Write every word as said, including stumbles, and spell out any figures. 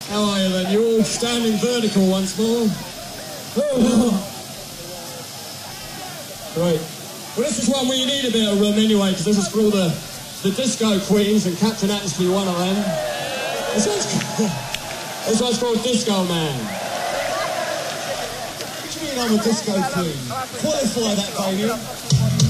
How are you then? You're all standing vertical once more. Great. Well, this is one where you need a bit of room anyway, because this is for all the, the disco queens, and Captain happens to be one of them. This one's, this one's called Disco Man. What do you mean I'm a disco queen? Qualify that, baby.